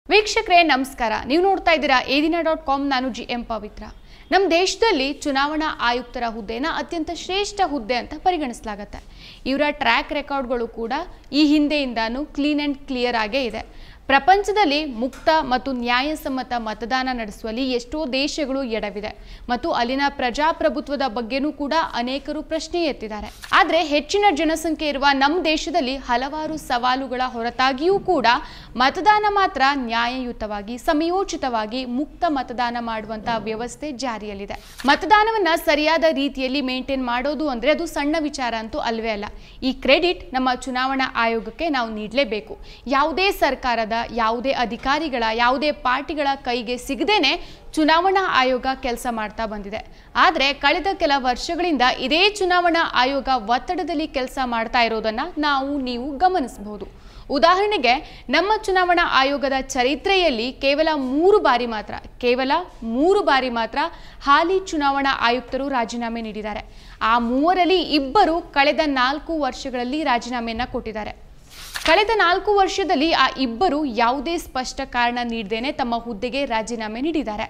ವೀಕ್ಷಕರೇ ನಮಸ್ಕಾರ. ನೀವು ನೋಡ್ತಾ ಇದ್ದೀರಾ edina.com. ನಾನು GM ಪವಿತ್ರ. ನಮ್ಮ ದೇಶದಲ್ಲಿ ಚುನಾವಣಾ ಆಯುಕ್ತರ ಹುದ್ದೆನ ಅತ್ಯಂತ ಶ್ರೇಷ್ಠ ಹುದ್ದೆ ಅಂತ ಪರಿಗಣಿಸಲಾಗುತ್ತೆ. ಇವರ ಟ್ರ್ಯಾಕ್ ರೆಕಾರ್ಡ್ಗಳು ಕೂಡ ಈ ಹಿಂದೆಯಿಂದಾನು ಕ್ಲೀನ್ ಅಂಡ್ ಕ್ಲಿಯರ್ ಆಗೇ ಇದೆ. ಪ್ರಪಂಚದಲ್ಲಿ ಮುಕ್ತ ಮತ್ತು ನ್ಯಾಯಸಮ್ಮತ ಮತದಾನ ನಡೆಸುವಲ್ಲಿ ಎಷ್ಟೋ ದೇಶಗಳು ಎಡವಿದೆ ಮತ್ತು ಅಲ್ಲಿನ ಪ್ರಜಾಪ್ರಭುತ್ವದ ಬಗ್ಗೆನೂ ಕೂಡ ಅನೇಕರು ಪ್ರಶ್ನೆ ಎತ್ತಿದ್ದಾರೆ. ಆದರೆ ಹೆಚ್ಚಿನ ಜನಸಂಖ್ಯೆ ಇರುವ ನಮ್ಮ ದೇಶದಲ್ಲಿ ಹಲವಾರು ಸವಾಲುಗಳ ಹೊರತಾಗಿಯೂ ಕೂಡ ಮತದಾನ ಮಾತ್ರ ನ್ಯಾಯಯುತವಾಗಿ ಸಮಯೋಚಿತವಾಗಿ ಮುಕ್ತ ಮತದಾನ ಮಾಡುವಂತ ವ್ಯವಸ್ಥೆ ಜಾರಿಯಲ್ಲಿದೆ. ಮತದಾನವನ್ನ ಸರಿಯಾದ ರೀತಿಯಲ್ಲಿ ಮೇಂಟೈನ್ ಮಾಡೋದು ಅಂದ್ರೆ ಅದು ಸಣ್ಣ ವಿಚಾರ ಅಂತೂ ಅಲ್ವೇ ಅಲ್ಲ. ಈ ಕ್ರೆಡಿಟ್ ನಮ್ಮ ಚುನಾವಣಾ ಆಯೋಗಕ್ಕೆ ನಾವು ನೀಡಲೇಬೇಕು. ಯಾವುದೇ ಸರ್ಕಾರದ ಯಾವುದೇ ಅಧಿಕಾರಿಗಳ ಯಾವುದೇ ಪಾರ್ಟಿಗಳ ಕೈಗೆ ಸಿಗದೇನೆ ಚುನಾವಣಾ ಆಯೋಗ ಕೆಲಸ ಮಾಡ್ತಾ ಬಂದಿದೆ. ಆದರೆ ಕಳೆದ ಕೆಲ ವರ್ಷಗಳಿಂದ ಇದೇ ಚುನಾವಣಾ ಆಯೋಗ ಒತ್ತಡದಲ್ಲಿ ಕೆಲಸ ಮಾಡ್ತಾ ಇರೋದನ್ನ ನೀವು ಗಮನಿಸಬಹುದು. ಉದಾಹರಣೆಗೆ ನಮ್ಮ ಚುನಾವಣಾ ಆಯೋಗದ ಚರಿತ್ರೆಯಲ್ಲಿ ಕೇವಲ 3 ಬಾರಿ ಮಾತ್ರ ಹಾಲಿ ಚುನಾವಣಾ ಆಯುಕ್ತರು ರಾಜೀನಾಮೆ ನೀಡಿದ್ದಾರೆ. ಆ 3ರಲ್ಲಿ 2 ಕಳೆದ 4 ವರ್ಷಗಳಲ್ಲಿ ರಾಜೀನಾಮೆಯನ್ನ ಕೊಟ್ಟಿದ್ದಾರೆ. ಕಳೆದ 4 ವರ್ಷದಲ್ಲಿ ಆ 2 ಯಾವುದೇ ಸ್ಪಷ್ಟ ಕಾರಣ ನೀಡದೇನೆ ತಮ್ಮ ಹುದ್ದೆಗೆ ರಾಜೀನಾಮೆ ನೀಡಿದ್ದಾರೆ.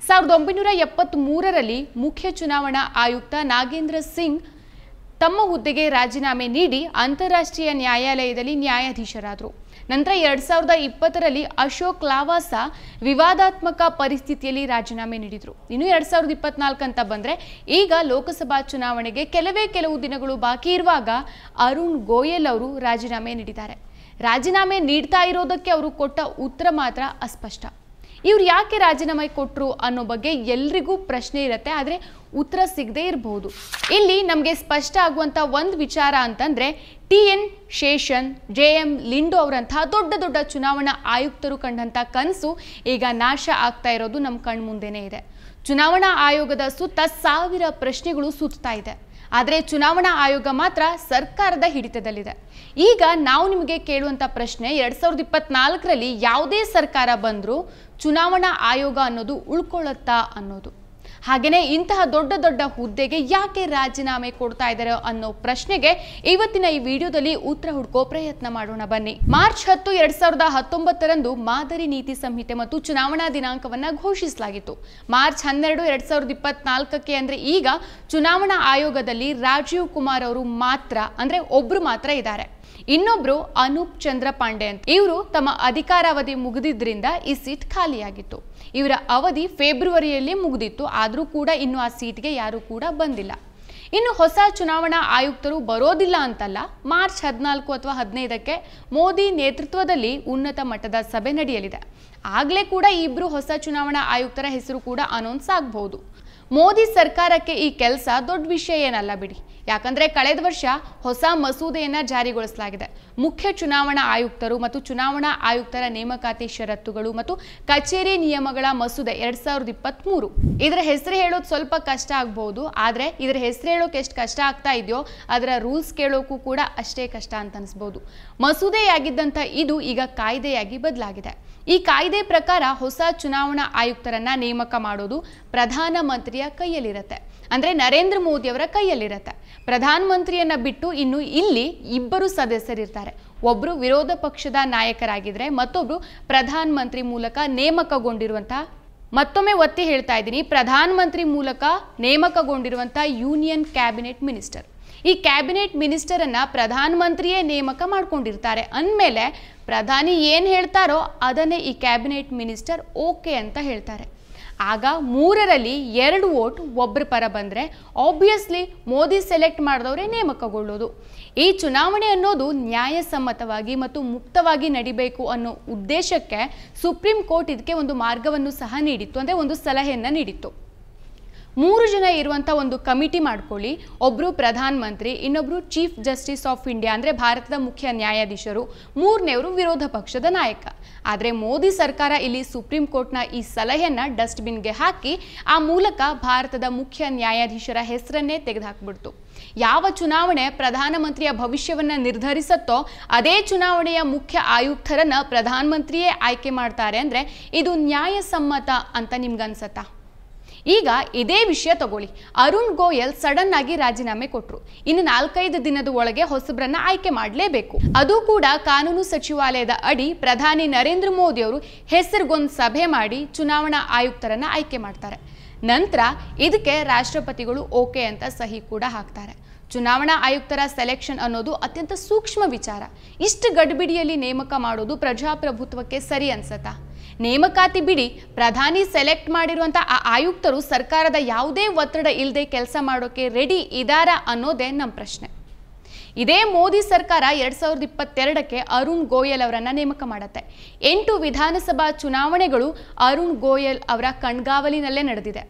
1973ರಲ್ಲಿ ಮುಖ್ಯ ಚುನಾವಣಾ ಆಯುಕ್ತ ನಾಗೇಂದ್ರ ಸಿಂಗ್ ತಮ್ಮ ಹುದ್ದೆಗೆ ರಾಜೀನಾಮೆ ನೀಡಿ ಅಂತಾರಾಷ್ಟ್ರೀಯ ನ್ಯಾಯಾಲಯದಲ್ಲಿ ನ್ಯಾಯಾಧೀಶರಾದರು. ನಂತರ 2020ರಲ್ಲಿ ಅಶೋಕ್ ಲಾವಾಸ ವಿವಾದಾತ್ಮಕ ಪರಿಸ್ಥಿತಿಯಲ್ಲಿ ರಾಜೀನಾಮೆ ನೀಡಿದರು. ಇನ್ನು 2024 ಅಂತ ಬಂದರೆ ಈಗ ಲೋಕಸಭಾ ಚುನಾವಣೆಗೆ ಕೆಲವು ದಿನಗಳು ಬಾಕಿ ಇರುವಾಗ ಅರುಣ್ ಗೋಯಲ್ ಅವರು ರಾಜೀನಾಮೆ ನೀಡಿದ್ದಾರೆ. ರಾಜೀನಾಮೆ ನೀಡ್ತಾ ಇರೋದಕ್ಕೆ ಅವರು ಕೊಟ್ಟ ಉತ್ತರ ಮಾತ್ರ ಅಸ್ಪಷ್ಟ. ಇವ್ರು ಯಾಕೆ ರಾಜೀನಾಮೆ ಕೊಟ್ಟರು ಅನ್ನೋ ಬಗ್ಗೆ ಎಲ್ರಿಗೂ ಪ್ರಶ್ನೆ ಇರುತ್ತೆ, ಆದರೆ ಉತ್ತರ ಸಿಗದೇ ಇರಬಹುದು. ಇಲ್ಲಿ ನಮಗೆ ಸ್ಪಷ್ಟ ಆಗುವಂಥ ಒಂದು ವಿಚಾರ ಅಂತಂದರೆ TN ಶೇಷನ್, JM ಲಿಂಡೋ ಅವರಂತಹ ದೊಡ್ಡ ಚುನಾವಣಾ ಆಯುಕ್ತರು ಕಂಡಂಥ ಕನಸು ಈಗ ನಾಶ ಆಗ್ತಾ ಇರೋದು ನಮ್ಮ ಕಣ್ಮುಂದೆನೇ ಇದೆ. ಚುನಾವಣಾ ಆಯೋಗದ ಸುತ್ತ 1000 ಪ್ರಶ್ನೆಗಳು ಸುತ್ತಾ ಇದೆ. ಆದರೆ ಚುನಾವಣಾ ಆಯೋಗ ಮಾತ್ರ ಸರ್ಕಾರದ ಹಿಡಿತದಲ್ಲಿದೆ. ಈಗ ನಾವು ನಿಮಗೆ ಕೇಳುವಂಥ ಪ್ರಶ್ನೆ, 2024ರಲ್ಲಿ ಯಾವುದೇ ಸರ್ಕಾರ ಬಂದರೂ ಚುನಾವಣಾ ಆಯೋಗ ಅನ್ನೋದು ಉಳ್ಕೊಳ್ಳುತ್ತಾ ಅನ್ನೋದು. ಹಾಗೆಯೇ ಇಂತಹ ದೊಡ್ಡ ಹುದ್ದೆಗೆ ಯಾಕೆ ರಾಜೀನಾಮೆ ಕೊಡ್ತಾ ಇದ್ದಾರೆ ಅನ್ನೋ ಪ್ರಶ್ನೆಗೆ ಇವತ್ತಿನ ಈ ವಿಡಿಯೋದಲ್ಲಿ ಉತ್ತರ ಹುಡುಕೋ ಪ್ರಯತ್ನ ಮಾಡೋಣ ಬನ್ನಿ. ಮಾರ್ಚ್ 10, 2019ರಂದು ಮಾದರಿ ನೀತಿ ಸಂಹಿತೆ ಮತ್ತು ಚುನಾವಣಾ ದಿನಾಂಕವನ್ನ ಘೋಷಿಸಲಾಗಿತ್ತು. ಮಾರ್ಚ್ 12, 2024ಕ್ಕೆ ಅಂದ್ರೆ ಈಗ ಚುನಾವಣಾ ಆಯೋಗದಲ್ಲಿ ರಾಜೀವ್ ಕುಮಾರ್ ಅವರು ಒಬ್ರು ಮಾತ್ರ ಇದ್ದಾರೆ. ಇನ್ನೊಬ್ರು ಅನೂಪ್ ಚಂದ್ರ ಪಾಂಡೆ ಅಂತ. ಇವರು ತಮ್ಮ ಅಧಿಕಾರಾವಧಿ ಮುಗಿದಿದ್ರಿಂದ ಈ ಸೀಟ್ ಖಾಲಿಯಾಗಿತ್ತು. ಇವರ ಅವಧಿ ಫೆಬ್ರವರಿಯಲ್ಲಿ ಮುಗಿದಿತ್ತು. ಆದರೂ ಕೂಡ ಇನ್ನು ಆ ಸೀಟ್ಗೆ ಯಾರು ಕೂಡ ಬಂದಿಲ್ಲ. ಇನ್ನು ಹೊಸ ಚುನಾವಣಾ ಆಯುಕ್ತರು ಬರೋದಿಲ್ಲ ಅಂತಲ್ಲ, ಮಾರ್ಚ್ 14 ಅಥವಾ 15ಕ್ಕೆ ಮೋದಿ ನೇತೃತ್ವದಲ್ಲಿ ಉನ್ನತ ಮಟ್ಟದ ಸಭೆ ನಡೆಯಲಿದೆ. ಆಗಲೇ ಕೂಡ ಈ 2 ಹೊಸ ಚುನಾವಣಾ ಆಯುಕ್ತರ ಹೆಸರು ಕೂಡ ಅನೌನ್ಸ್ ಆಗಬಹುದು. ಮೋದಿ ಸರ್ಕಾರಕ್ಕೆ ಈ ಕೆಲಸ ದೊಡ್ಡ ವಿಷಯ ಏನಲ್ಲ ಬಿಡಿ. ಯಾಕಂದ್ರೆ ಕಳೆದ ವರ್ಷ ಹೊಸ ಮಸೂದೆಯನ್ನ ಜಾರಿಗೊಳಿಸಲಾಗಿದೆ. ಮುಖ್ಯ ಚುನಾವಣಾ ಆಯುಕ್ತರು ಮತ್ತು ಚುನಾವಣಾ ಆಯುಕ್ತರ ನೇಮಕಾತಿ ಷರತ್ತುಗಳು ಮತ್ತು ಕಚೇರಿ ನಿಯಮಗಳ ಮಸೂದೆ 2023. ಇದರ ಹೆಸರು ಹೇಳೋದು ಸ್ವಲ್ಪ ಕಷ್ಟ ಆಗಬಹುದು, ಆದ್ರೆ ಇದರ ಹೆಸರು ಹೇಳೋಕೆ ಎಷ್ಟು ಕಷ್ಟ ಆಗ್ತಾ ಇದೆಯೋ ಅದರ ರೂಲ್ಸ್ ಕೇಳೋಕ್ಕೂ ಕೂಡ ಅಷ್ಟೇ ಕಷ್ಟ ಅಂತ ಅನಿಸ್ಬೋದು. ಮಸೂದೆಯಾಗಿದ್ದಂಥ ಇದು ಈಗ ಕಾಯ್ದೆಯಾಗಿ ಬದಲಾಗಿದೆ. ಈ ಕಾಯ್ದೆ ಪ್ರಕಾರ ಹೊಸ ಚುನಾವಣಾ ಆಯುಕ್ತರನ್ನ ನೇಮಕ ಮಾಡೋದು ಪ್ರಧಾನ ಮಂತ್ರಿಯ ಕೈಯಲ್ಲಿರುತ್ತೆ. ಅಂದ್ರೆ ನರೇಂದ್ರ ಮೋದಿ ಅವರ ಕೈಯಲ್ಲಿರುತ್ತೆ. ಪ್ರಧಾನ ಮಂತ್ರಿಯನ್ನ ಬಿಟ್ಟು ಇನ್ನು ಇಲ್ಲಿ 2 ಸದಸ್ಯರಿರ್ತಾರೆ. ಒಬ್ರು ವಿರೋಧ ಪಕ್ಷದ ನಾಯಕರಾಗಿದ್ರೆ ಮತ್ತೊಬ್ರು ಪ್ರಧಾನ ಮಂತ್ರಿ ಮೂಲಕ ನೇಮಕಗೊಂಡಿರುವಂತಹ, ಮತ್ತೊಮ್ಮೆ ಒತ್ತಿ ಹೇಳ್ತಾ ಇದ್ದೀನಿ, ಪ್ರಧಾನ ಮಂತ್ರಿ ಮೂಲಕ ನೇಮಕಗೊಂಡಿರುವಂತಹ ಯೂನಿಯನ್ ಕ್ಯಾಬಿನೆಟ್ ಮಿನಿಸ್ಟರ್. ಈ ಕ್ಯಾಬಿನೆಟ್ ಮಿನಿಸ್ಟರ್ ಅನ್ನ ಪ್ರಧಾನ ಮಂತ್ರಿಯೇ ನೇಮಕ ಮಾಡ್ಕೊಂಡಿರ್ತಾರೆ. ಅಂದಮೇಲೆ ಪ್ರಧಾನಿ ಏನು ಹೇಳ್ತಾರೋ ಅದನ್ನೇ ಈ ಕ್ಯಾಬಿನೆಟ್ ಮಿನಿಸ್ಟರ್ ಓಕೆ ಅಂತ ಹೇಳ್ತಾರೆ. ಆಗ 3ರಲ್ಲಿ 2 ವೋಟ್ ಒಬ್ಬರ ಪರ ಬಂದರೆ ಆಬ್ವಿಯಸ್ಲಿ ಮೋದಿ ಸೆಲೆಕ್ಟ್ ಮಾಡಿದವರೇ ನೇಮಕಗೊಳ್ಳೋದು. ಈ ಚುನಾವಣೆ ಅನ್ನೋದು ನ್ಯಾಯಸಮ್ಮತವಾಗಿ ಮತ್ತು ಮುಕ್ತವಾಗಿ ನಡಿಬೇಕು ಅನ್ನೋ ಉದ್ದೇಶಕ್ಕೆ ಸುಪ್ರೀಂ ಕೋರ್ಟ್ ಇದಕ್ಕೆ ಒಂದು ಮಾರ್ಗವನ್ನು ಸಹ ನೀಡಿತ್ತು, ಅಂದರೆ ಒಂದು ಸಲಹೆಯನ್ನು ನೀಡಿತ್ತು. 3 ಜನ ಇರುವಂಥ ಒಂದು ಕಮಿಟಿ ಮಾಡ್ಕೊಳ್ಳಿ. ಒಬ್ಬರು ಪ್ರಧಾನ ಮಂತ್ರಿ, ಇನ್ನೊಬ್ರು ಚೀಫ್ ಜಸ್ಟಿಸ್ ಆಫ್ ಇಂಡಿಯಾ ಅಂದರೆ ಭಾರತದ ಮುಖ್ಯ ನ್ಯಾಯಾಧೀಶರು, 3ನೇವರು ವಿರೋಧ ಪಕ್ಷದ ನಾಯಕ. ಆದರೆ ಮೋದಿ ಸರ್ಕಾರ ಇಲ್ಲಿ ಸುಪ್ರೀಂ ಕೋರ್ಟ್ನ ಈ ಸಲಹೆಯನ್ನು ಡಸ್ಟ್ಬಿನ್ಗೆ ಹಾಕಿ ಆ ಮೂಲಕ ಭಾರತದ ಮುಖ್ಯ ನ್ಯಾಯಾಧೀಶರ ಹೆಸರನ್ನೇ ತೆಗೆದುಹಾಕ್ಬಿಡ್ತು. ಯಾವ ಚುನಾವಣೆ ಪ್ರಧಾನಮಂತ್ರಿಯ ಭವಿಷ್ಯವನ್ನು ನಿರ್ಧರಿಸುತ್ತೋ ಅದೇ ಚುನಾವಣೆಯ ಮುಖ್ಯ ಆಯುಕ್ತರನ್ನ ಪ್ರಧಾನಮಂತ್ರಿಯೇ ಆಯ್ಕೆ ಮಾಡ್ತಾರೆ ಅಂದರೆ ಇದು ನ್ಯಾಯಸಮ್ಮತ ಅಂತ ನಿಮ್ಗನ್ಸತ್ತಾ? ಈಗ ಇದೇ ವಿಷಯ ತಗೊಳ್ಳಿ, ಅರುಣ್ ಗೋಯಲ್ ಸಡನ್ ಆಗಿ ರಾಜೀನಾಮೆ ಕೊಟ್ಟರು. ಇನ್ನು 4-5 ದಿನದ ಒಳಗೆ ಹೊಸಬ್ರನ್ನ ಆಯ್ಕೆ ಮಾಡಲೇಬೇಕು. ಅದು ಕೂಡ ಕಾನೂನು ಸಚಿವಾಲಯದ ಅಡಿ ಪ್ರಧಾನಿ ನರೇಂದ್ರ ಮೋದಿ ಅವರು ಹೆಸರಿಗೊಂದು ಸಭೆ ಮಾಡಿ ಚುನಾವಣಾ ಆಯುಕ್ತರನ್ನ ಆಯ್ಕೆ ಮಾಡ್ತಾರೆ. ನಂತರ ಇದಕ್ಕೆ ರಾಷ್ಟ್ರಪತಿಗಳು ಓಕೆ ಅಂತ ಸಹಿ ಕೂಡ ಹಾಕ್ತಾರೆ. ಚುನಾವಣಾ ಆಯುಕ್ತರ ಸೆಲೆಕ್ಷನ್ ಅನ್ನೋದು ಅತ್ಯಂತ ಸೂಕ್ಷ್ಮ ವಿಚಾರ. ಇಷ್ಟು ಗಡಿಬಿಡಿಯಲ್ಲಿ ನೇಮಕ ಮಾಡೋದು ಪ್ರಜಾಪ್ರಭುತ್ವಕ್ಕೆ ಸರಿ ಅನ್ಸತ್ತಾ? ನೇಮಕಾತಿ ಬಿಡಿ, ಪ್ರಧಾನಿ ಸೆಲೆಕ್ಟ್ ಮಾಡಿರುವಂಥ ಆ ಆಯುಕ್ತರು ಸರ್ಕಾರದ ಯಾವುದೇ ಒತ್ತಡ ಇಲ್ಲದೆ ಕೆಲಸ ಮಾಡೋಕೆ ರೆಡಿ ಇದ್ದಾರಾ ಅನ್ನೋದೇ ನಮ್ಮ ಪ್ರಶ್ನೆ. ಇದೇ ಮೋದಿ ಸರ್ಕಾರ 2022ಕ್ಕೆ ಅರುಣ್ ಗೋಯಲ್ ಅವರನ್ನ ನೇಮಕ ಮಾಡುತ್ತೆ. 8 ವಿಧಾನಸಭಾ ಚುನಾವಣೆಗಳು ಅರುಣ್ ಗೋಯಲ್ ಅವರ ಕಣ್ಗಾವಲಿನಲ್ಲೇ ನಡೆದಿದೆ.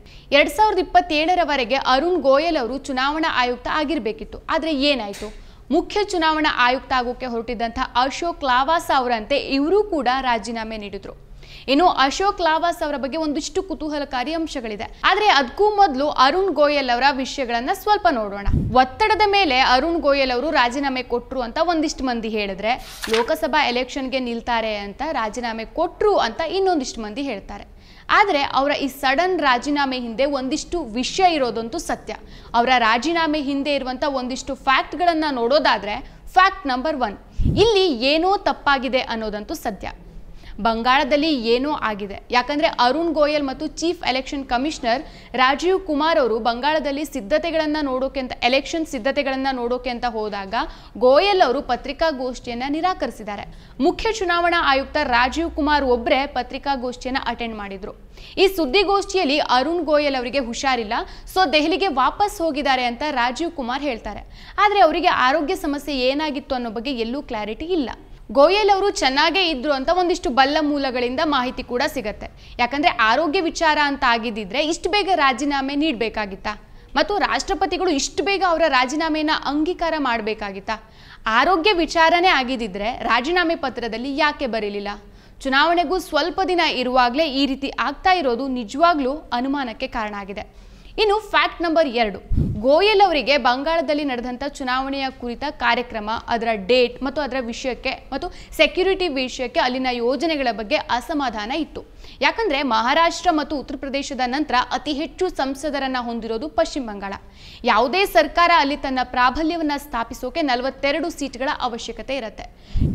2027ರವರೆಗೆ ಅರುಣ್ ಗೋಯಲ್ ಅವರು ಚುನಾವಣಾ ಆಯುಕ್ತ ಆಗಿರಬೇಕಿತ್ತು. ಆದರೆ ಏನಾಯಿತು? ಮುಖ್ಯ ಚುನಾವಣಾ ಆಯುಕ್ತ ಆಗೋಕೆ ಹೊರಟಿದ್ದಂಥ ಅಶೋಕ್ ಲಾವಾಸ ಅವರಂತೆ ಇವರು ಕೂಡ ರಾಜೀನಾಮೆ ನೀಡಿದ್ರು. ಇನ್ನು ಅಶೋಕ್ ಲಾವಾಸ್ ಅವರ ಬಗ್ಗೆ ಒಂದಿಷ್ಟು ಕುತೂಹಲಕಾರಿ ಅಂಶಗಳಿದೆ. ಆದರೆ ಅದಕ್ಕೂ ಮೊದಲು ಅರುಣ್ ಗೋಯಲ್ ಅವರ ವಿಷಯಗಳನ್ನ ಸ್ವಲ್ಪ ನೋಡೋಣ. ಒತ್ತಡದ ಮೇಲೆ ಅರುಣ್ ಗೋಯಲ್ ಅವರು ರಾಜೀನಾಮೆ ಕೊಟ್ರು ಅಂತ ಒಂದಿಷ್ಟು ಮಂದಿ ಹೇಳಿದ್ರೆ, ಲೋಕಸಭಾ ಎಲೆಕ್ಷನ್ಗೆ ನಿಲ್ತಾರೆ ಅಂತ ರಾಜೀನಾಮೆ ಕೊಟ್ರು ಅಂತ ಇನ್ನೊಂದಿಷ್ಟು ಮಂದಿ ಹೇಳ್ತಾರೆ. ಆದರೆ ಅವರ ಈ ಸಡನ್ ರಾಜೀನಾಮೆ ಹಿಂದೆ ಒಂದಿಷ್ಟು ವಿಷಯ ಇರೋದಂತೂ ಸತ್ಯ. ಅವರ ರಾಜೀನಾಮೆ ಹಿಂದೆ ಇರುವಂಥ ಒಂದಿಷ್ಟು ಫ್ಯಾಕ್ಟ್ಗಳನ್ನು ನೋಡೋದಾದ್ರೆ, ಫ್ಯಾಕ್ಟ್ ನಂಬರ್ 1, ಇಲ್ಲಿ ಏನೋ ತಪ್ಪಾಗಿದೆ ಅನ್ನೋದಂತೂ ಸತ್ಯ. ಬಂಗಾಳದಲ್ಲಿ ಏನೋ ಆಗಿದೆ. ಯಾಕಂದರೆ ಅರುಣ್ ಗೋಯಲ್ ಮತ್ತು chief election commissioner Rajeev Kumar ಅವರು ಬಂಗಾಳದಲ್ಲಿ ಸಿದ್ಧತೆಗಳನ್ನು ನೋಡೋಕೆ ಅಂತ, ಎಲೆಕ್ಷನ್ ಸಿದ್ಧತೆಗಳನ್ನು ನೋಡೋಕೆ ಅಂತ ಹೋದಾಗ ಗೋಯಲ್ ಅವರು ಪತ್ರಿಕಾಗೋಷ್ಠಿಯನ್ನು ನಿರಾಕರಿಸಿದ್ದಾರೆ. ಮುಖ್ಯ ಚುನಾವಣಾ ಆಯುಕ್ತ ರಾಜೀವ್ ಕುಮಾರ್ ಒಬ್ಬರೇ ಪತ್ರಿಕಾಗೋಷ್ಠಿಯನ್ನು ಅಟೆಂಡ್ ಮಾಡಿದ್ರು. ಈ ಸುದ್ದಿಗೋಷ್ಠಿಯಲ್ಲಿ ಅರುಣ್ ಗೋಯಲ್ ಅವರಿಗೆ ಹುಷಾರಿಲ್ಲ, ಸೊ ದೆಹಲಿಗೆ ವಾಪಸ್ ಹೋಗಿದ್ದಾರೆ ಅಂತ ರಾಜೀವ್ ಕುಮಾರ್ ಹೇಳ್ತಾರೆ. ಆದರೆ ಅವರಿಗೆ ಆರೋಗ್ಯ ಸಮಸ್ಯೆ ಏನಾಗಿತ್ತು ಅನ್ನೋ ಬಗ್ಗೆ ಎಲ್ಲೂ ಕ್ಲಾರಿಟಿ ಇಲ್ಲ. ಗೋಯಲ್ ಅವರು ಚೆನ್ನಾಗೇ ಇದ್ರು ಅಂತ ಒಂದಿಷ್ಟು ಬಲ್ಲ ಮೂಲಗಳಿಂದ ಮಾಹಿತಿ ಕೂಡ ಸಿಗತ್ತೆ. ಯಾಕಂದ್ರೆ ಆರೋಗ್ಯ ವಿಚಾರ ಅಂತ ಆಗಿದ್ದಿದ್ರೆ ಇಷ್ಟು ಬೇಗ ರಾಜೀನಾಮೆ ನೀಡಬೇಕಾಗಿತ್ತಾ? ಮತ್ತು ರಾಷ್ಟ್ರಪತಿಗಳು ಇಷ್ಟು ಬೇಗ ಅವರ ರಾಜೀನಾಮೆಯನ್ನು ಅಂಗೀಕಾರ ಮಾಡಬೇಕಾಗಿತ್ತಾ? ಆರೋಗ್ಯ ವಿಚಾರನೇ ಆಗಿದ್ದಿದ್ರೆ ರಾಜೀನಾಮೆ ಪತ್ರದಲ್ಲಿ ಯಾಕೆ ಬರೀಲಿಲ್ಲ? ಚುನಾವಣೆಗೂ ಸ್ವಲ್ಪ ದಿನ ಇರುವಾಗಲೇ ಈ ರೀತಿ ಆಗ್ತಾ ಇರೋದು ನಿಜವಾಗ್ಲೂ ಅನುಮಾನಕ್ಕೆ ಕಾರಣ ಆಗಿದೆ. ಇನ್ನು ಫ್ಯಾಕ್ಟ್ ನಂಬರ್ 2, ಗೋಯಲ್ ಅವರಿಗೆ ಬಂಗಾಳದಲ್ಲಿ ನಡೆದಂಥ ಚುನಾವಣೆಯ ಕುರಿತ ಕಾರ್ಯಕ್ರಮ, ಅದರ ಡೇಟ್ ಮತ್ತು ಅದರ ವಿಷಯಕ್ಕೆ ಮತ್ತು ಸೆಕ್ಯೂರಿಟಿ ವಿಷಯಕ್ಕೆ, ಅಲ್ಲಿನ ಯೋಜನೆಗಳ ಬಗ್ಗೆ ಅಸಮಾಧಾನ ಇತ್ತು. ಯಾಕಂದರೆ ಮಹಾರಾಷ್ಟ್ರ ಮತ್ತು ಉತ್ತರ ಪ್ರದೇಶದ ನಂತರ ಅತಿ ಹೆಚ್ಚು ಸಂಸದರನ್ನು ಹೊಂದಿರೋದು ಪಶ್ಚಿಮ ಬಂಗಾಳ. ಯಾವುದೇ ಸರ್ಕಾರ ಅಲ್ಲಿ ತನ್ನ ಪ್ರಾಬಲ್ಯವನ್ನು ಸ್ಥಾಪಿಸೋಕೆ 42 ಸೀಟ್ಗಳ ಅವಶ್ಯಕತೆ ಇರುತ್ತೆ.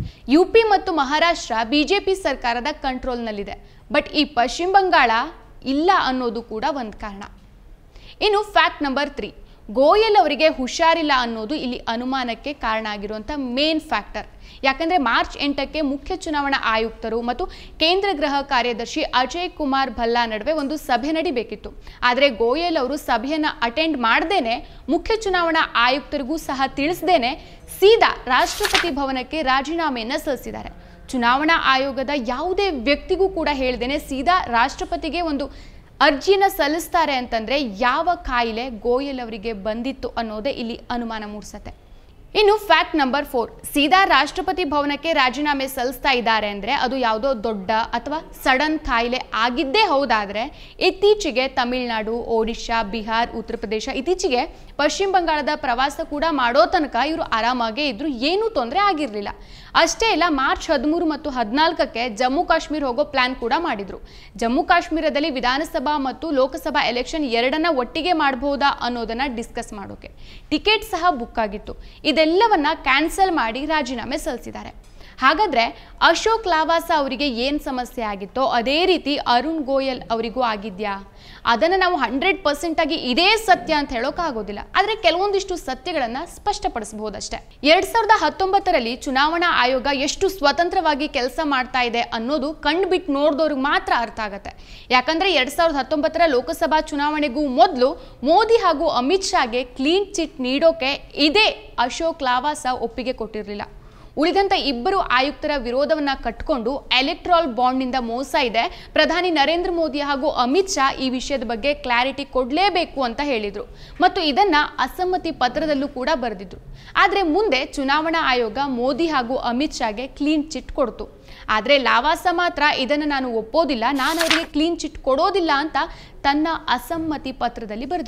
UP ಮತ್ತು ಮಹಾರಾಷ್ಟ್ರ BJP ಸರ್ಕಾರದ ಕಂಟ್ರೋಲ್ನಲ್ಲಿದೆ. ಬಟ್ ಈ ಪಶ್ಚಿಮ ಬಂಗಾಳ ಇಲ್ಲ ಅನ್ನೋದು ಕೂಡ ಒಂದು ಕಾರಣ. ಇನ್ನು ಫ್ಯಾಕ್ಟ್ ನಂಬರ್ 3, ಗೋಯಲ್ ಅವರಿಗೆ ಹುಷಾರಿಲ್ಲ ಅನ್ನೋದು ಇಲ್ಲಿ ಅನುಮಾನಕ್ಕೆ ಕಾರಣ ಆಗಿರುವಂಥ ಮೇನ್ ಫ್ಯಾಕ್ಟರ್. ಯಾಕಂದರೆ ಮಾರ್ಚ್ 8ಕ್ಕೆ ಮುಖ್ಯ ಚುನಾವಣಾ ಆಯುಕ್ತರು ಮತ್ತು ಕೇಂದ್ರ ಗೃಹ ಕಾರ್ಯದರ್ಶಿ ಅಜಯ್ ಕುಮಾರ್ ಭಲ್ಲಾ ನಡುವೆ ಒಂದು ಸಭೆ ನಡಿಬೇಕಿತ್ತು. ಆದರೆ ಗೋಯಲ್ ಅವರು ಸಭೆಯನ್ನು ಅಟೆಂಡ್ ಮಾಡದೇನೆ, ಮುಖ್ಯ ಚುನಾವಣಾ ಆಯುಕ್ತರಿಗೂ ಸಹ ತಿಳಿಸದೇನೆ ಸೀದಾ ರಾಷ್ಟ್ರಪತಿ ಭವನಕ್ಕೆ ರಾಜೀನಾಮೆಯನ್ನು ಸಲ್ಲಿಸಿದ್ದಾರೆ. ಚುನಾವಣಾ ಆಯೋಗದ ಯಾವುದೇ ವ್ಯಕ್ತಿಗೂ ಕೂಡ ಹೇಳ್ದೇನೆ ಸೀದಾ ರಾಷ್ಟ್ರಪತಿಗೆ ಒಂದು ಅರ್ಜಿನ ಸಲ್ಲಿಸ್ತಾರೆ ಅಂತಂದ್ರೆ ಯಾವ ಕಾಯಿಲೆ ಗೋಯಲ್ ಅವರಿಗೆ ಬಂದಿತ್ತು ಅನ್ನೋದೇ ಇಲ್ಲಿ ಅನುಮಾನ ಮೂಡಿಸುತ್ತೆ. ಇನ್ನು ಫ್ಯಾಕ್ಟ್ ನಂಬರ್ 4, ಸೀದಾ ರಾಷ್ಟ್ರಪತಿ ಭವನಕ್ಕೆ ರಾಜೀನಾಮೆ ಸಲ್ಲಿಸ್ತಾ ಇದ್ದಾರೆ ಅಂದರೆ ಅದು ಯಾವುದೋ ದೊಡ್ಡ ಅಥವಾ ಸಡನ್ ಕಾಯಿಲೆ ಆಗಿದ್ದೇ ಹೌದಾದರೆ ಇತ್ತೀಚೆಗೆ ತಮಿಳುನಾಡು, ಒಡಿಶಾ, ಬಿಹಾರ್, ಉತ್ತರ ಪ್ರದೇಶ, ಇತ್ತೀಚೆಗೆ ಪಶ್ಚಿಮ ಬಂಗಾಳದ ಪ್ರವಾಸ ಕೂಡ ಮಾಡೋ ತನಕ ಇವರು ಆರಾಮಾಗೇ ಇದ್ರು, ಏನೂ ತೊಂದರೆ ಆಗಿರಲಿಲ್ಲ. ಅಷ್ಟೇ ಇಲ್ಲ, ಮಾರ್ಚ್ 13 ಮತ್ತು 14ಕ್ಕೆ ಜಮ್ಮು ಕಾಶ್ಮೀರ ಹೋಗೋ ಪ್ಲಾನ್ ಕೂಡ ಮಾಡಿದ್ರು. ಜಮ್ಮು ಕಾಶ್ಮೀರದಲ್ಲಿ ವಿಧಾನಸಭಾ ಮತ್ತು ಲೋಕಸಭಾ ಎಲೆಕ್ಷನ್ ಎರಡನ್ನ ಒಟ್ಟಿಗೆ ಮಾಡಬಹುದಾ ಅನ್ನೋದನ್ನ ಡಿಸ್ಕಸ್ ಮಾಡೋಕೆ ಟಿಕೆಟ್ ಸಹ ಬುಕ್ ಆಗಿತ್ತು. ಇದೆಲ್ಲವನ್ನ ಕ್ಯಾನ್ಸಲ್ ಮಾಡಿ ರಾಜೀನಾಮೆ ಸಲ್ಲಿಸಿದ್ದಾರೆ. ಹಾಗಾದ್ರೆ ಅಶೋಕ್ ಲಾವಾಸ ಅವರಿಗೆ ಏನು ಸಮಸ್ಯೆ ಆಗಿತ್ತೋ ಅದೇ ರೀತಿ ಅರುಣ್ ಗೋಯಲ್ ಅವರಿಗೂ ಆಗಿದ್ಯಾ? ಅದನ್ನು ನಾವು 100% ಆಗಿ ಇದೇ ಸತ್ಯ ಅಂತ ಹೇಳೋಕ್ಕಾಗೋದಿಲ್ಲ. ಆದರೆ ಕೆಲವೊಂದಿಷ್ಟು ಸತ್ಯಗಳನ್ನು ಸ್ಪಷ್ಟಪಡಿಸಬಹುದಷ್ಟೇ. 2019ರಲ್ಲಿ ಚುನಾವಣಾ ಆಯೋಗ ಎಷ್ಟು ಸ್ವತಂತ್ರವಾಗಿ ಕೆಲಸ ಮಾಡ್ತಾ ಇದೆ ಅನ್ನೋದು ಕಣ್ಬಿಟ್ಟು ನೋಡಿದವ್ರಿಗೆ ಮಾತ್ರ ಅರ್ಥ ಆಗುತ್ತೆ. ಯಾಕಂದರೆ 2019ರ ಲೋಕಸಭಾ ಚುನಾವಣೆಗೂ ಮೊದಲು ಮೋದಿ ಹಾಗೂ ಅಮಿತ್ ಶಾಗೆ ಕ್ಲೀನ್ ಚಿಟ್ ನೀಡೋಕೆ ಇದೇ ಅಶೋಕ್ ಲಾವಾಸ ಒಪ್ಪಿಗೆ ಕೊಟ್ಟಿರಲಿಲ್ಲ. ಉಳಿದಂತೆ ಇಬ್ಬರು ಆಯುಕ್ತರ ವಿರೋಧವನ್ನ ಕಟ್ಟಿಕೊಂಡು ಎಲೆಕ್ಟ್ರಾಲ್ ಬಾಂಡ್ನಿಂದ ಮೋಸ ಇದೆ, ಪ್ರಧಾನಿ ನರೇಂದ್ರ ಮೋದಿ ಹಾಗೂ ಅಮಿತ್ ಶಾ ಈ ವಿಷಯದ ಬಗ್ಗೆ ಕ್ಲಾರಿಟಿ ಕೊಡಲೇಬೇಕು ಅಂತ ಹೇಳಿದ್ರು ಮತ್ತು ಇದನ್ನ ಅಸಮ್ಮತಿ ಪತ್ರದಲ್ಲೂ ಕೂಡ ಬರೆದಿದ್ರು. ಆದರೆ ಮುಂದೆ ಚುನಾವಣಾ ಆಯೋಗ ಮೋದಿ ಹಾಗೂ ಅಮಿತ್ ಶಾಗೆ ಕ್ಲೀನ್ ಚಿಟ್ ಕೊಡ್ತು. ಆದರೆ ಲಾವಾಸ ಮಾತ್ರ ಇದನ್ನು ನಾನು ಒಪ್ಪೋದಿಲ್ಲ, ನಾನು ಅವರಿಗೆ ಕ್ಲೀನ್ ಚಿಟ್ ಕೊಡೋದಿಲ್ಲ ಅಂತ ತನ್ನ ಅಸಮ್ಮತಿ ಪತ್ರದಲ್ಲಿ ಬರೆದಿದ್ರು.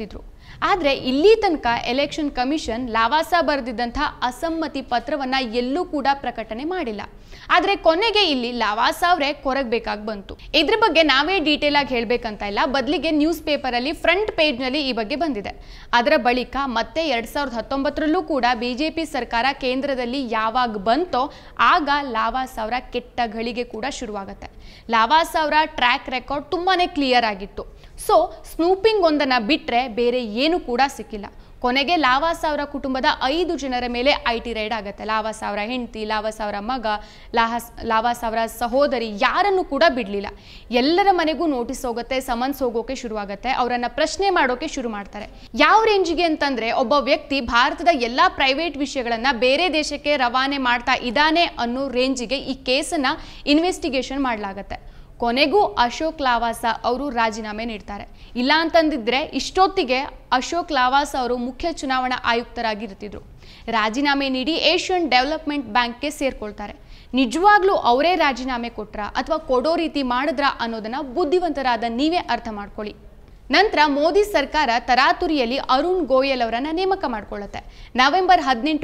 ಆದರೆ ಇಲ್ಲಿ ತನಕ ಎಲೆಕ್ಷನ್ ಕಮಿಷನ್ ಲಾವಾಸಾ ಬರೆದಿದ್ದಂತಹ ಅಸಮ್ಮತಿ ಪತ್ರವನ್ನು ಎಲ್ಲೂ ಕೂಡ ಪ್ರಕಟಣೆ ಮಾಡಿಲ್ಲ. ಆದರೆ ಕೊನೆಗೆ ಇಲ್ಲಿ ಲಾವಾಸಾ ಅವರೇ ಕೊರಗಬೇಕಾಗಿ ಬಂತು. ಇದ್ರ ಬಗ್ಗೆ ನಾವೇ ಡೀಟೇಲ್ ಆಗಿ ಹೇಳಬೇಕಂತ ಇಲ್ಲ, ಬದಲಿಗೆ ನ್ಯೂಸ್ ಪೇಪರಲ್ಲಿ ಫ್ರಂಟ್ ಪೇಜ್ನಲ್ಲಿ ಈ ಬಗ್ಗೆ ಬಂದಿದೆ. ಅದರ ಬಳಿಕ ಮತ್ತೆ 2019ರಲ್ಲೂ ಕೂಡ ಬಿಜೆಪಿ ಸರ್ಕಾರ ಕೇಂದ್ರದಲ್ಲಿ ಯಾವಾಗ ಬಂತೋ ಆಗ ಲಾವಾಸಾ ಅವರ ಕೆಟ್ಟ ಗಳಿಗೆ ಕೂಡ ಶುರುವಾಗುತ್ತೆ. ಲಾವಾಸಾ ಅವರ ಟ್ರ್ಯಾಕ್ ರೆಕಾರ್ಡ್ ತುಂಬಾನೇ ಕ್ಲಿಯರ್ ಆಗಿತ್ತು. ಸೊ ಸ್ನೂಪಿಂಗ್ ಒಂದನ್ನು ಬಿಟ್ಟರೆ ಬೇರೆ ಏನು ಕೂಡ ಸಿಕ್ಕಿಲ್ಲ. ಕೊನೆಗೆ ಲಾವಾಸಾ ಅವರ ಕುಟುಂಬದ 5 ಜನರ ಮೇಲೆ IT ರೈಡ್ ಆಗುತ್ತೆ. ಲಾವಾಸಾ ಅವರ ಹೆಂಡತಿ, ಲಾವಾಸಾ ಅವರ ಮಗ, ಲಾವಾಸಾ ಅವರ ಸಹೋದರಿ ಯಾರನ್ನು ಕೂಡ ಬಿಡಲಿಲ್ಲ. ಎಲ್ಲರ ಮನೆಗೂ ನೋಟಿಸ್ ಹೋಗುತ್ತೆ, ಸಮನ್ಸ್ ಹೋಗೋಕೆ ಶುರುವಾಗುತ್ತೆ. ಅವರನ್ನು ಪ್ರಶ್ನೆ ಮಾಡೋಕೆ ಶುರು ಮಾಡ್ತಾರೆ. ಯಾವ ರೇಂಜಿಗೆ ಅಂತಂದ್ರೆ, ಒಬ್ಬ ವ್ಯಕ್ತಿ ಭಾರತದ ಎಲ್ಲ ಪ್ರೈವೇಟ್ ವಿಷಯಗಳನ್ನು ಬೇರೆ ದೇಶಕ್ಕೆ ರವಾನೆ ಮಾಡ್ತಾ ಇದ್ದಾನೆ ಅನ್ನೋ ರೇಂಜಿಗೆ ಈ ಕೇಸನ್ನು ಇನ್ವೆಸ್ಟಿಗೇಷನ್ ಮಾಡಲಾಗುತ್ತೆ. ಕೊನೆಗೂ ಅಶೋಕ್ ಲಾವಾಸಾ ಅವರು ರಾಜೀನಾಮೆ ನೀಡ್ತಾರೆ. ಇಲ್ಲ ಅಂತಂದಿದ್ರೆ ಇಷ್ಟೊತ್ತಿಗೆ ಅಶೋಕ್ ಲಾವಾಸಾ ಅವರು ಮುಖ್ಯ ಚುನಾವಣಾ ಆಯುಕ್ತರಾಗಿ ಇರ್ತಿದ್ರು. ರಾಜೀನಾಮೆ ನೀಡಿ ಏಷ್ಯನ್ ಡೆವಲಪ್ಮೆಂಟ್ ಬ್ಯಾಂಕ್ಗೆ ಸೇರ್ಕೊಳ್ತಾರೆ. ನಿಜವಾಗ್ಲೂ ಅವರೇ ರಾಜೀನಾಮೆ ಕೊಟ್ರಾ ಅಥವಾ ಕೊಡೋ ರೀತಿ ಮಾಡಿದ್ರಾ ಅನ್ನೋದನ್ನ ಬುದ್ಧಿವಂತರಾದ ನೀವೇ ಅರ್ಥ ಮಾಡ್ಕೊಳ್ಳಿ. ನಂತರ ಮೋದಿ ಸರ್ಕಾರ ತರಾತುರಿಯಲ್ಲಿ ಅರುಣ್ ಗೋಯಲ್ ಅವರನ್ನ ನೇಮಕ ಮಾಡಿಕೊಳ್ಳುತ್ತೆ. ನವೆಂಬರ್ 18,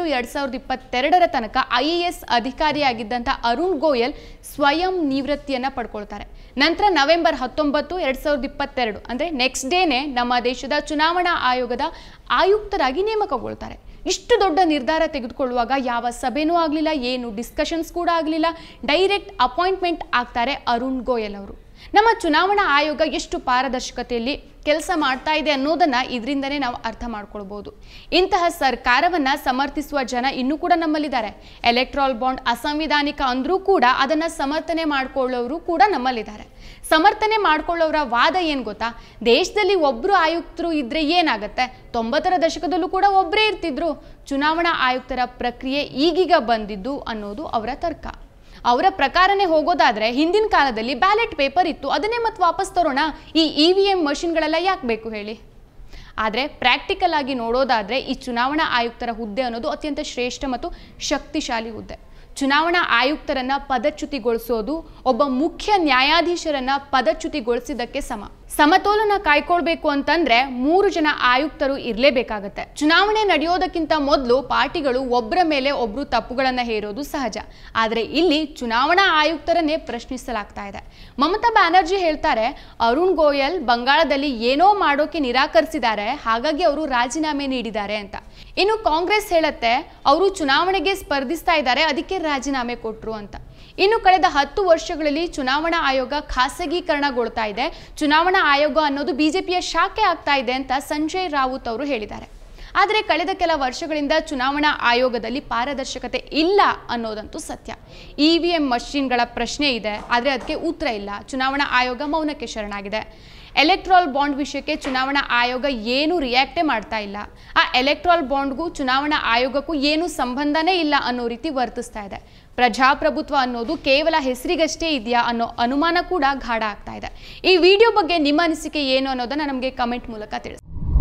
2022 ತನಕ IAS ಅಧಿಕಾರಿಯಾಗಿದ್ದಂಥ ಅರುಣ್ ಗೋಯಲ್ ಸ್ವಯಂ ನಿವೃತ್ತಿಯನ್ನು ಪಡ್ಕೊಳ್ತಾರೆ. ನಂತರ ನವೆಂಬರ್ 19, 2022 ಅಂದರೆ ನೆಕ್ಸ್ಟ್ ಡೇನೇ ನಮ್ಮ ದೇಶದ ಚುನಾವಣಾ ಆಯೋಗದ ಆಯುಕ್ತರಾಗಿ ನೇಮಕಗೊಳ್ತಾರೆ. ಇಷ್ಟು ದೊಡ್ಡ ನಿರ್ಧಾರ ತೆಗೆದುಕೊಳ್ಳುವಾಗ ಯಾವ ಸಭೆನೂ ಆಗಲಿಲ್ಲ, ಏನು ಡಿಸ್ಕಷನ್ಸ್ ಕೂಡ ಆಗಲಿಲ್ಲ, ಡೈರೆಕ್ಟ್ ಅಪಾಯಿಂಟ್ಮೆಂಟ್ ಆಗ್ತಾರೆ ಅರುಣ್ ಗೋಯಲ್ ಅವರು. ನಮ್ಮ ಚುನಾವಣಾ ಆಯೋಗ ಎಷ್ಟು ಪಾರದರ್ಶಕತೆಯಲ್ಲಿ ಕೆಲಸ ಮಾಡ್ತಾ ಇದೆ ಅನ್ನೋದನ್ನ ಇದರಿಂದನೇ ನಾವು ಅರ್ಥ ಮಾಡ್ಕೊಳ್ಬಹುದು. ಇಂತಹ ಸರ್ಕಾರವನ್ನ ಸಮರ್ಥಿಸುವ ಜನ ಇನ್ನೂ ಕೂಡ ನಮ್ಮಲ್ಲಿದ್ದಾರೆ. ಎಲೆಕ್ಟ್ರಾಲ್ ಬಾಂಡ್ ಅಸಂವಿಧಾನಿಕ ಅಂದ್ರೂ ಕೂಡ ಅದನ್ನ ಸಮರ್ಥನೆ ಮಾಡ್ಕೊಳ್ಳೋರು ಕೂಡ ನಮ್ಮಲ್ಲಿದ್ದಾರೆ. ಸಮರ್ಥನೆ ಮಾಡ್ಕೊಳ್ಳೋರ ವಾದ ಏನು ಗೊತ್ತಾ, ದೇಶದಲ್ಲಿ ಒಬ್ಬರು ಆಯುಕ್ತರು ಇದ್ರೆ ಏನಾಗುತ್ತೆ, 90ರ ದಶಕದಲ್ಲೂ ಕೂಡ ಒಬ್ಬರೇ ಇರ್ತಿದ್ರು, ಚುನಾವಣಾ ಆಯುಕ್ತರ ಪ್ರಕ್ರಿಯೆ ಈಗೀಗ ಬಂದಿದ್ದು ಅನ್ನೋದು ಅವರ ತರ್ಕ. ಅವರ ಪ್ರಕಾರನೇ ಹೋಗೋದಾದ್ರೆ ಹಿಂದಿನ ಕಾಲದಲ್ಲಿ ಬ್ಯಾಲೆಟ್ ಪೇಪರ್ ಇತ್ತು, ಅದನ್ನೇ ಮತ್ತೆ ವಾಪಸ್ ತರೋಣ, ಈ EVM ಮಷಿನ್ಗಳೆಲ್ಲ ಯಾಕೆ ಬೇಕು ಹೇಳಿ. ಆದರೆ ಪ್ರಾಕ್ಟಿಕಲ್ ಆಗಿ ನೋಡೋದಾದ್ರೆ ಈ ಚುನಾವಣಾ ಆಯುಕ್ತರ ಹುದ್ದೆ ಅನ್ನೋದು ಅತ್ಯಂತ ಶ್ರೇಷ್ಠ ಮತ್ತು ಶಕ್ತಿಶಾಲಿ ಹುದ್ದೆ. ಚುನಾವಣಾ ಆಯುಕ್ತರನ್ನ ಪದಚ್ಯುತಿಗೊಳಿಸೋದು ಒಬ್ಬ ಮುಖ್ಯ ನ್ಯಾಯಾಧೀಶರನ್ನ ಪದಚ್ಯುತಿಗೊಳಿಸಿದ್ದಕ್ಕೆ ಸಮ. ಸಮತೋಲನ ಕಾಯ್ಕೊಳ್ಬೇಕು ಅಂತಂದ್ರೆ 3 ಜನ ಆಯುಕ್ತರು ಇರಲೇಬೇಕಾಗತ್ತೆ. ಚುನಾವಣೆ ನಡೆಯೋದಕ್ಕಿಂತ ಮೊದಲು ಪಾರ್ಟಿಗಳು ಒಬ್ಬರ ಮೇಲೆ ಒಬ್ರು ತಪ್ಪುಗಳನ್ನ ಹೇರೋದು ಸಹಜ. ಆದರೆ ಇಲ್ಲಿ ಚುನಾವಣಾ ಆಯುಕ್ತರನ್ನೇ ಪ್ರಶ್ನಿಸಲಾಗ್ತಾ ಇದೆ. ಮಮತಾ ಬ್ಯಾನರ್ಜಿ ಹೇಳ್ತಾರೆ, ಅರುಣ್ ಗೋಯಲ್ ಬಂಗಾಳದಲ್ಲಿ ಏನೋ ಮಾಡೋಕೆ ನಿರಾಕರಿಸಿದ್ದಾರೆ, ಹಾಗಾಗಿ ಅವರು ರಾಜೀನಾಮೆ ನೀಡಿದ್ದಾರೆ ಅಂತ. ಇನ್ನು ಕಾಂಗ್ರೆಸ್ ಹೇಳುತ್ತೆ, ಅವರು ಚುನಾವಣೆಗೆ ಸ್ಪರ್ಧಿಸ್ತಾ ಇದ್ದಾರೆ, ಅದಕ್ಕೆ ರಾಜೀನಾಮೆ ಕೊಟ್ರು ಅಂತ. ಇನ್ನು ಕಳೆದ 10 ವರ್ಷಗಳಲ್ಲಿ ಚುನಾವಣಾ ಆಯೋಗ ಖಾಸಗೀಕರಣಗೊಳ್ತಾ ಇದೆ, ಚುನಾವಣಾ ಆಯೋಗ ಅನ್ನೋದು ಬಿಜೆಪಿಯ ಶಾಖೆ ಆಗ್ತಾ ಇದೆ ಅಂತ ಸಂಜಯ್ ರಾವುತ್ ಅವರು ಹೇಳಿದ್ದಾರೆ. ಆದರೆ ಕಳೆದ ಕೆಲ ವರ್ಷಗಳಿಂದ ಚುನಾವಣಾ ಆಯೋಗದಲ್ಲಿ ಪಾರದರ್ಶಕತೆ ಇಲ್ಲ ಅನ್ನೋದಂತೂ ಸತ್ಯ. EVM ಮಷಿನ್ಗಳ ಪ್ರಶ್ನೆ ಇದೆ, ಆದರೆ ಅದಕ್ಕೆ ಉತ್ತರ ಇಲ್ಲ. ಚುನಾವಣಾ ಆಯೋಗ ಮೌನಕ್ಕೆ ಶರಣಾಗಿದೆ. ಎಲೆಕ್ಟ್ರಾಲ್ ಬಾಂಡ್ ವಿಷಯಕ್ಕೆ ಚುನಾವಣಾ ಆಯೋಗ ಏನು ರಿಯಾಕ್ಟೇ ಮಾಡ್ತಾ ಇಲ್ಲ. ಆ ಎಲೆಕ್ಟ್ರಾಲ್ ಬಾಂಡ್ಗೂ ಚುನಾವಣಾ ಆಯೋಗಕ್ಕೂ ಏನು ಸಂಬಂಧನೇ ಇಲ್ಲ ಅನ್ನೋ ರೀತಿ ವರ್ತಿಸ್ತಾ ಇದೆ. ಪ್ರಜಾಪ್ರಭುತ್ವ ಅನ್ನೋದು ಕೇವಲ ಹೆಸರಿಗಷ್ಟೇ ಇದೆಯಾ ಅನ್ನೋ ಅನುಮಾನ ಕೂಡ ಗಾಢ ಆಗ್ತಾ ಇದೆ. ಈ ವಿಡಿಯೋ ಬಗ್ಗೆ ನಿಮ್ಮ ಅನಿಸಿಕೆ ಏನು ಅನ್ನೋದನ್ನ ನಮಗೆ ಕಮೆಂಟ್ ಮೂಲಕ ತಿಳಿಸಿ.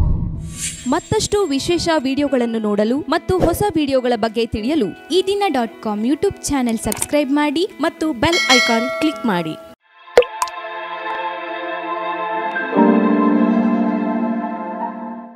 ಮತ್ತಷ್ಟು ವಿಶೇಷ ವಿಡಿಯೋಗಳನ್ನು ನೋಡಲು ಮತ್ತು ಹೊಸ ವಿಡಿಯೋಗಳ ಬಗ್ಗೆ ತಿಳಿಯಲು eDina.com ಯೂಟ್ಯೂಬ್ ಚಾನೆಲ್ ಸಬ್ಸ್ಕ್ರೈಬ್ ಮಾಡಿ ಮತ್ತು ಬೆಲ್ ಐಕಾನ್ ಕ್ಲಿಕ್ ಮಾಡಿ.